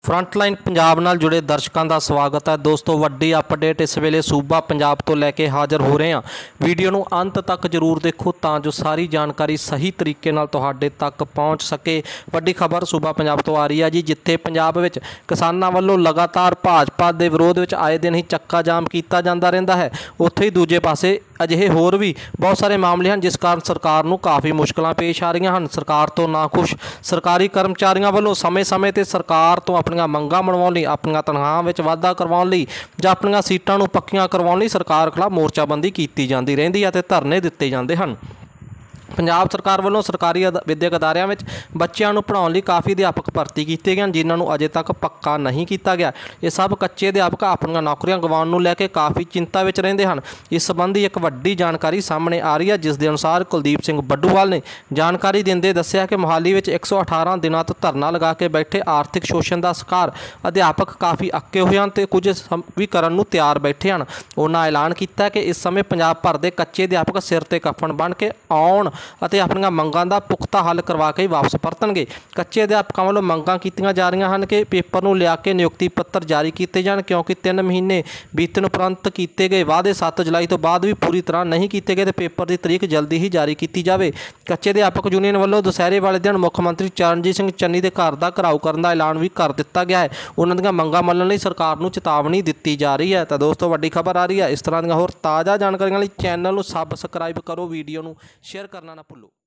Frontline Punjab नाल जुड़े दर्शकों का स्वागत है। दोस्तों वड्डी अपडेट इस वेले सूबा पंजाब तो लैके हाज़र हो रहे हैं। वीडियो नूं अंत तक जरूर देखो तां जो सारी जानकारी सही तरीके नाल तुहाडे तक पहुँच सके। वड्डी खबर सूबा पंजाब तो आ रही है जी, जिथे पंजाब विच किसानां वल्लों लगातार भाजपा के विरोध विच आए दिन ही चक्का जाम किया जाता रहिंदा है, उत्थे ही दूजे पासे अजिहे होर भी बहुत सारे मामले हैं जिस कारण सरकार नूं काफ़ी मुश्किलां पेश आ रही हैं। सरकार तो नाखुश सरकारी कर्मचारियों वालों समय समय ते सरकार तो अपनी मंगां मनवाउण लई, अपनी तनख्वाहां विच वाधा करवाउण लई जां अपनी सीटां नूं पक्कियां करवाउण लई सरकार खिलाफ मोर्चाबंदी की जाती रहिंदी है ते धरने दिते जाते हैं। पंजाब सरकार वालों सरकारी विद्यक अदारियां में बच्चों को पढ़ाने लिए काफ़ी अध्यापक भर्ती किए गए, जिन्होंने अजे तक पक्का नहीं किया गया। ये सब कच्चे अध्यापक अपन नौकरियां गवाउण नूं लैके काफ़ी चिंता में रहिंदे हन। इस संबंधी एक वड्डी जानकारी सामने आ रही है, जिस दे अनुसार कुलदीप सिंह बड्डूवाल ने जानकारी दिंदे दस्सिया कि मोहाली में 118 दिनों तो धरना लगा के बैठे आर्थिक शोषण का शिकार अध्यापक काफ़ी अक्के हुए हैं तो कुछ भी करन नूं तैयार बैठे हैं। उन्होंने ऐलान किया कि इस समय पंजाब भर के कच्चे अध्यापक सिर ते कफन बन के आउण ਅਤੇ ਆਪਣੀਆਂ ਮੰਗਾਂ ਦਾ ਪੁਖਤਾ हल करवा के वापस परतणगे। कच्चे अध्यापकों वालों मंगां कीतियां जा रही हैं कि पेपर नूं लिया के नियुक्ति पत्र जारी किए जाण, क्योंकि 3 महीने बीतण उपरंत किए गए वादे 7 जुलाई तो बाद भी पूरी तरह नहीं किए गए तो पेपर की तरीक जल्दी ही जारी की जाए। कच्चे अध्यापक यूनियन वालों दुसहरे वाले दिन मुख्यमंत्री चरणजीत सिंह चन्नी के घर का घिराव करने का ऐलान भी कर दिता गया है। उन्होंने मंगां मनण लई सरकार नूं चेतावनी दी जा रही है। तो दोस्तों वड्डी खबर आ रही है। इस तरह दी होर ताज़ा जानकारियां लई चैनल नूं सबसक्राइब करो, वीडियो नूं शेयर करना ना भुल्लो।